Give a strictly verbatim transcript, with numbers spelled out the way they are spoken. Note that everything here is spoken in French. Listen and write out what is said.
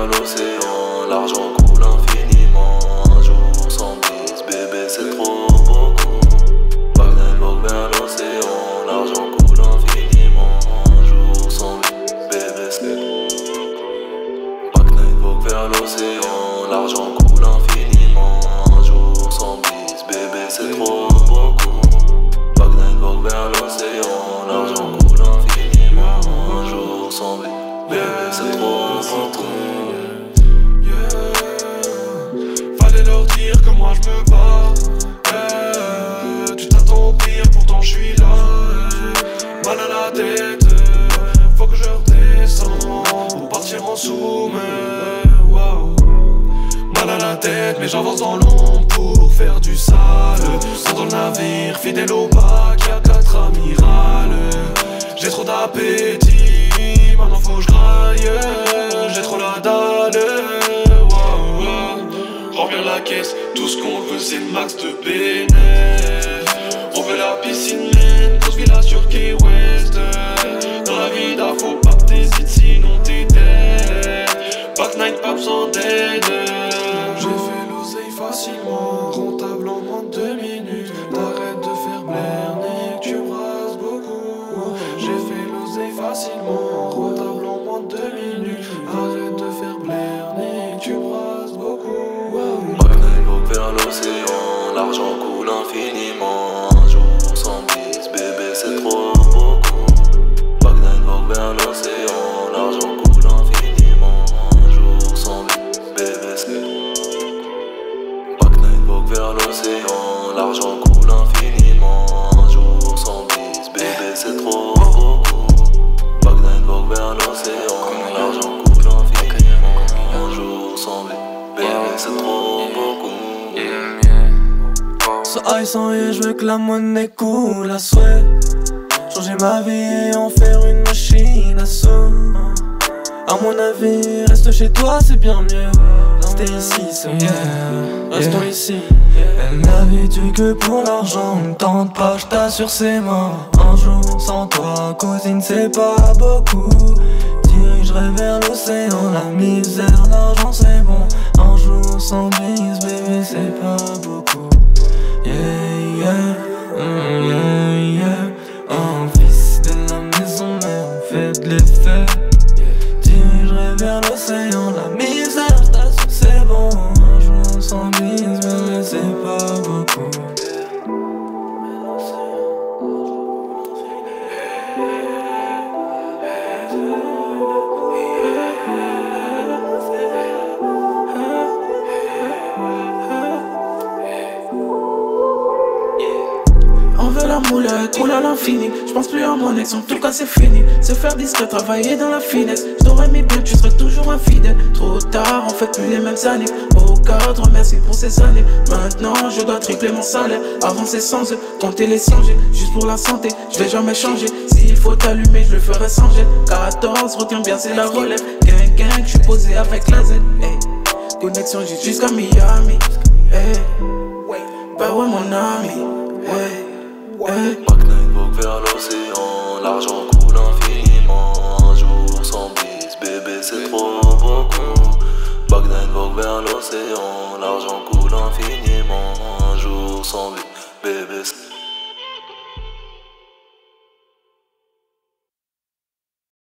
vers l'océan, l'argent coule infiniment. Un jour sans bise, bébé c'est trop beaucoup. Bagdad vogue vers l'océan, l'argent coule infiniment. Un jour sans bise, bébé c'est Bagdad vogue vers l'océan, l'argent coule infiniment. Un jour sans bise, bébé c'est trop beaucoup. Bagdad vogue vers l'océan, l'argent coule infiniment. Un jour sans bise, bébé c'est trop beaucoup. Fallait leur dire que moi je me bats. Eh, tu t'attends au pire, pourtant je suis là. Eh, mal à la tête, eh, faut que je redescends pour partir en sous. Mais wow. Mal à la tête, mais j'avance dans l'ombre pour faire du sale. Sont dans le navire, fidèle au bac, y'a quatre amirales. J'ai trop d'appétit, maintenant faut que je graille. J'ai trop la dalle. Remplir la caisse, tout ce qu'on veut c'est le max de bénéf. On veut la piscine, man, grosse villa sur Key West. Dans la vie d'A, faut pas que t'hésites, sinon t'es dead. Back nine, pas besoin d'aide. J'ai fait l'oseille facilement, rentable en moins de deux minutes. T'arrêtes de faire blaire, que tu brasses beaucoup. J'ai fait l'oseille facilement, rentable en moins de deux minutes. Arrête de faire blaire, que tu brasses beaucoup. Vers l'océan, l'argent coule infiniment. Un jour sans bise, bébé c'est trop beaucoup. Bagdad vogue vers l'océan, l'argent coule infiniment. Un jour sans bise, bébé c'est Bagdad vogue vers l'océan, l'argent coule infiniment. Un jour sans bise, bébé c'est trop beaucoup. Bagdad vogue vers l'océan, l'argent coule infiniment. Un jour sans bise, bébé c'est trop beaucoup. So high sans rien, je veux que la monnaie coule à souhait. Changer ma vie et en faire une machine à sous. À mon avis, reste chez toi, c'est bien mieux. Rester ici, c'est mieux. Restons yeah. ici. Elle n'avait dû que pour l'argent. Ne tente pas, je t'assure, c'est mort. Un jour sans toi, cousine, c'est pas beaucoup. Dirigerai vers l'océan, la misère, l'argent, c'est bon. Un jour sans bise, bébé, c'est pas beaucoup. Yeah, yeah, mm, yeah, yeah. Un fils de la maison, mais on fait de l'effet. Dirigerai vers l'océan, la misère, je t'assure, c'est bon. Un jour sans bise, mais c'est pas beaucoup. La moulette roule à l'infini, j'pense plus à mon ex, en tout cas c'est fini. Se faire discret, travailler dans la finesse. J't'aurais mis bien, tu serais toujours infidèle. Trop tard, on fait plus les mêmes années. Au cadre, merci pour ces années. Maintenant, je dois tripler mon salaire. Avancer sans eux, compter les songer. Juste pour la santé, je vais jamais changer. S'il faut t'allumer, je le ferai sans jet. quatorze, retiens bien, c'est la relève. Gang gang, j'suis posé avec la Z. Hey. Connexion jusqu'à Miami. Hey. Bah ouais mon ami. Hey. Bagdad vogue vers l'océan, l'argent coule infiniment. Un jour sans bise, bébé c'est trop beaucoup. Bagdad vogue vers l'océan, l'argent coule infiniment.